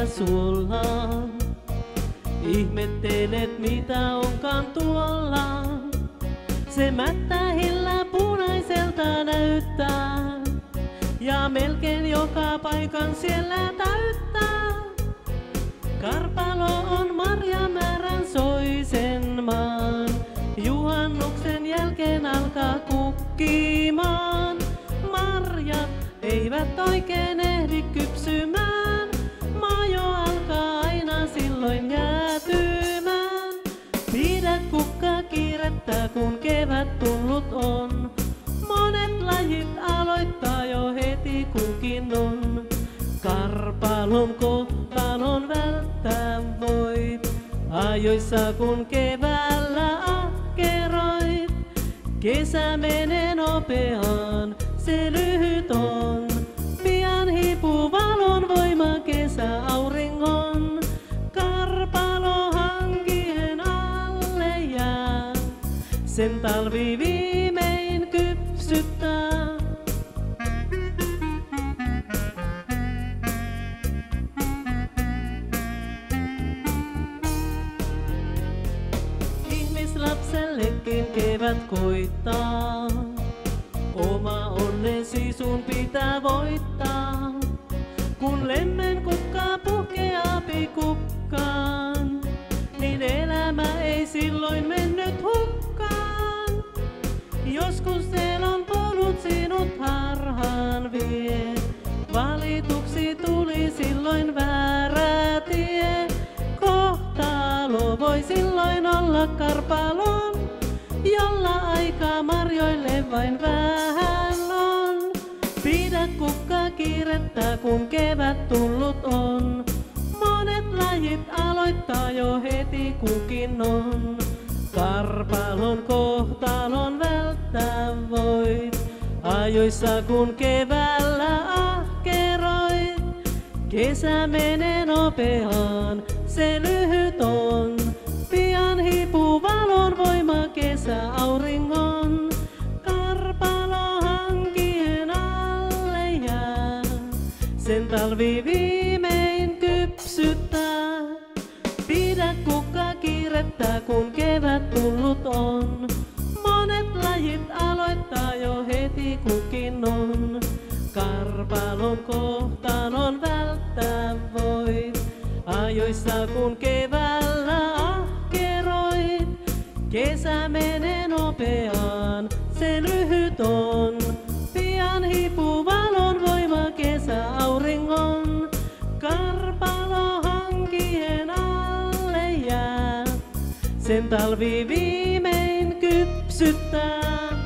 keväällä suolla. Ihmettelet mitä onkaan tuolla. Se mättähillä punaiselta näyttää. Ja melkein joka paikan siellä täyttää. Karpalo on marjamäärän soisen maan. Juhannuksen jälkeen alkaa kukkimaan. Marjat eivät oikein ehdi kypsymään. Maa jo alkaa aina silloin jäätymään. Pidä kukka kiirettä kun kevät tullut on. Monet lajit aloittaa jo heti kukin on. Karpalon kohtalon välttää voit. Ajoissa kun keväällä ahkeroit. Kesä menee nopeaan, se lyhyt on. Pian hiipuu valon voima kesäauringon. Karpalo hankien alle jää. Sen talvi viimein kypsyttää. Ihmislapsellekin kevät koittaa. Oma onnesi sun pitää voittaa. Kun lemmen kukka puhkeaa pikukkaan, niin elämä ei silloin mennyt hukkaan. Joskus elon polut sinut harhaan vie. Valituksi tuli silloin väärä tie. Kohtalo voi silloin olla karpalon, jolla aikaa marjoille vain vähän on. Pidä kukka kiirettä kun kevät tullut on. Monet lajit aloittaa jo heti kukin on. Karpalon kohtalon välttää voit. Ajoissa kun keväällä ahkeroit. Kesä menee nopeaan, se lyhyt on. Pian hiipuu valon voima kesäauringon. Karpalo hankien alle jää. Sen talvi viimein kypsyttää. Pidä kukka kiirettä kun kevät tullut on. Monet lajit aloittaa jo heti kukin on. Karpalon kohtalon välttää voit. Ajoissa kun keväällä ahkeroit. Kesä menee nopeaan, se lyhyt on. Pian hiipuu valon voima kesäauringon. Karpalo hankien alle jää. Sen talvi viimein kypsyttää.